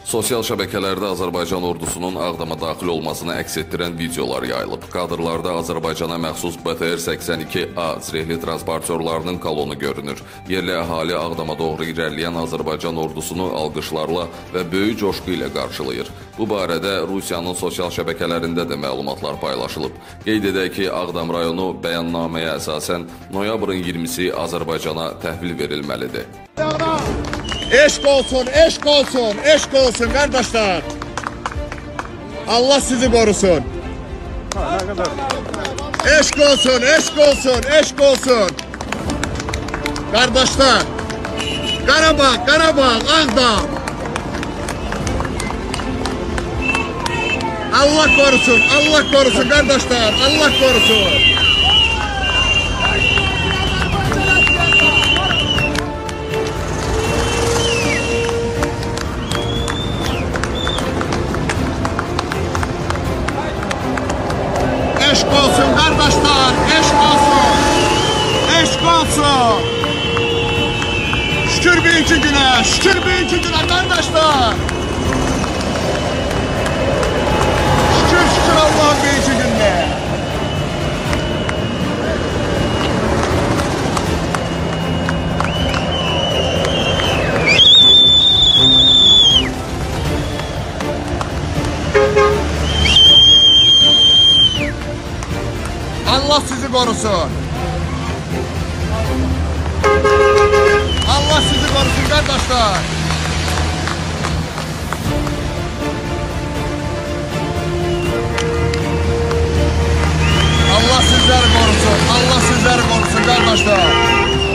Sosial şəbəkələrdə Azərbaycan ordusunun Ağdama daxil olmasını əks etdirən videolar yayılıb. Kadrlarda Azərbaycana məxsus BTR-82A zirehli transportörlərinin kolonu görünür. Yerli əhali Ağdama doğru irəliləyən Azərbaycan ordusunu alqışlarla və böyük coşqu ilə qarşılayır. Bu barədə Rusiyanın sosial şəbəkələrində də məlumatlar paylaşılıb. Qeyd edək ki, Ağdam rayonu bəyannaməyə əsasən noyabrın 20-si Azərbaycana təhvil verilməlidir. Eşq olsun, eşq olsun, eşq olsun kardeşler. Allah sizi korusun. Eşq olsun, eşq olsun, eşq olsun. Kardeşler, Qarabağ, Qarabağ, Ağdam. Allah korusun kardeşler, Allah korusun. Eşq olsun kardeşler, eşq olsun, eşq olsun. Şükür büyük güne, şükür büyük güne kardeşler. Şükür Allah'ın büyük gününe. Allah sizi korusun. Allah sizi korusun kardeşler. Allah sizleri korusun. Allah sizleri korusun kardeşler.